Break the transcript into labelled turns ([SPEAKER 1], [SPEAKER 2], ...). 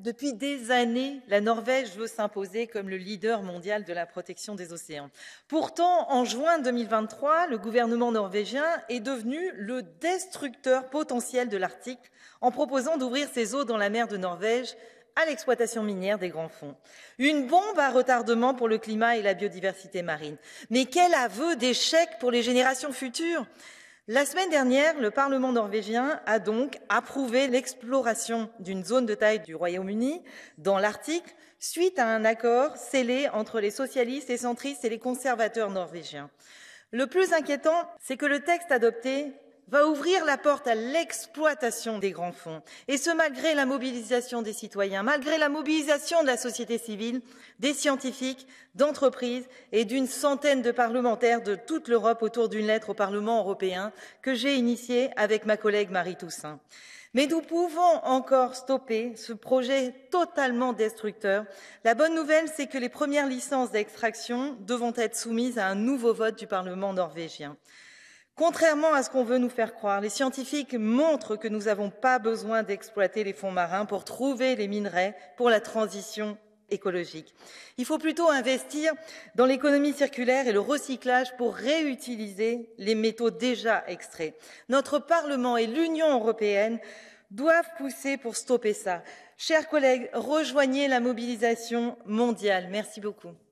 [SPEAKER 1] Depuis des années, la Norvège veut s'imposer comme le leader mondial de la protection des océans. Pourtant, en juin 2023, le gouvernement norvégien est devenu le destructeur potentiel de l'Arctique en proposant d'ouvrir ses eaux dans la mer de Norvège à l'exploitation minière des grands fonds. Une bombe à retardement pour le climat et la biodiversité marine. Mais quel aveu d'échec pour les générations futures! La semaine dernière, le Parlement norvégien a donc approuvé l'exploration d'une zone de taille du Royaume-Uni dans l'Arctique suite à un accord scellé entre les socialistes, les centristes et les conservateurs norvégiens. Le plus inquiétant, c'est que le texte adopté va ouvrir la porte à l'exploitation des grands fonds. Et ce, malgré la mobilisation des citoyens, malgré la mobilisation de la société civile, des scientifiques, d'entreprises et d'une centaine de parlementaires de toute l'Europe autour d'une lettre au Parlement européen que j'ai initiée avec ma collègue Marie Toussaint. Mais nous pouvons encore stopper ce projet totalement destructeur. La bonne nouvelle, c'est que les premières licences d'extraction devront être soumises à un nouveau vote du Parlement norvégien. Contrairement à ce qu'on veut nous faire croire, les scientifiques montrent que nous n'avons pas besoin d'exploiter les fonds marins pour trouver les minerais pour la transition écologique. Il faut plutôt investir dans l'économie circulaire et le recyclage pour réutiliser les métaux déjà extraits. Notre Parlement et l'Union européenne doivent pousser pour stopper ça. Chers collègues, rejoignez la mobilisation mondiale. Merci beaucoup.